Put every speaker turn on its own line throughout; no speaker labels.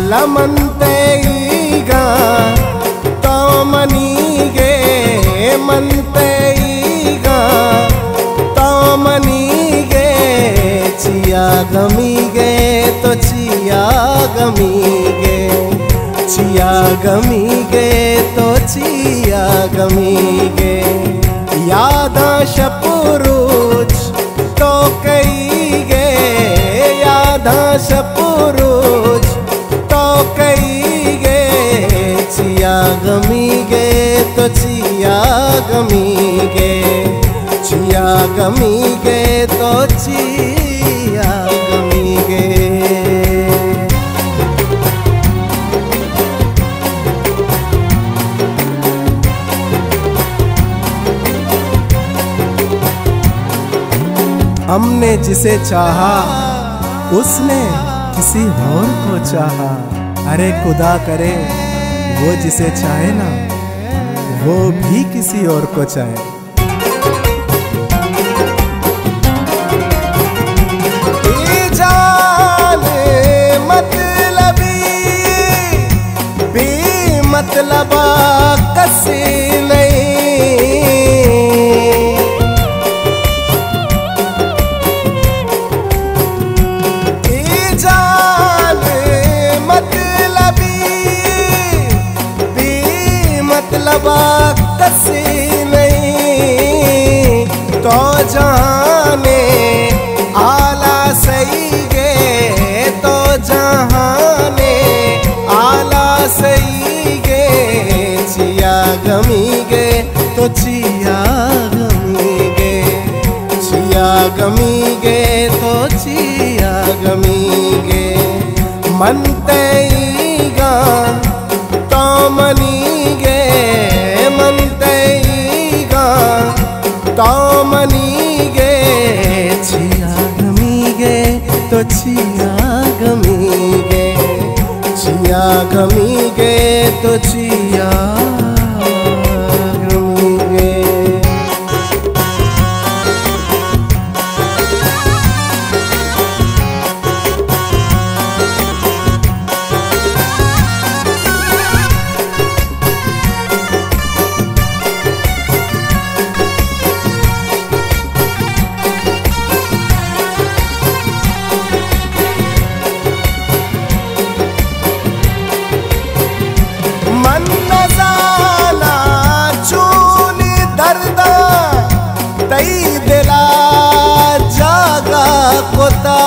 ಲಮಂತೆ ಈಗ ತಾಮನಿಗೆ ಮಂತೆ ಈಗ ತಾಮನಿಗೆ ಚಿಯಾ ಗಮಿಗೆ तो चिया गमीगे चिया गमीगे तो चिया गमीगे यादा शपुरुच तो कईगे यादा शपुरुच तो कईगे चिया गमीगे तो चिया गमीगे चिया गमीगे तो चिया गमीगे। हमने जिसे चाहा उसने किसी और को चाहा। अरे खुदा करे वो जिसे चाहे ना वो भी किसी और को चाहे। मतलबा कसी नहीं जान मतलबी भी मतलबा कसी नहीं तो जाने आला सही गे तो जहाने आला सही चिया गमीगे तो चिया गमीगे चिया गमीगे तो चिया गमीगे मनते गा तो मनीगे मनते गा तो मनीगे चिया गमीगे तो चिया गमीगे चिया गमीगे तो चिया गमीगे। दिला जागा कोता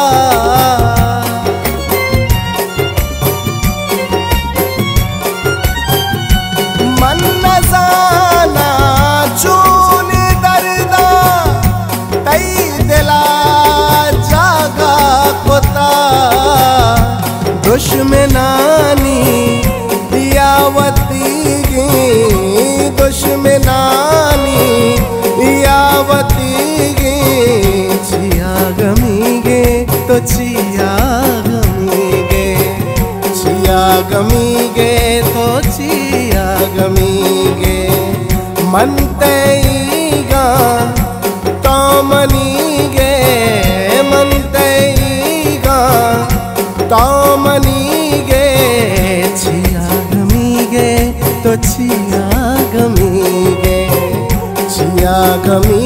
मन न जाना चून दर्दा तई दिला जागा कोता दुश्मनानी यावती दुश्मनानी यावती चिया गमीगे तो चिया गमीगे चिया गमीगे तो चिया गमीगे मनते गा तो मनीगे मनते गा तो मनीगे चिया गमीगे तो चिया गमीगे चिया गमी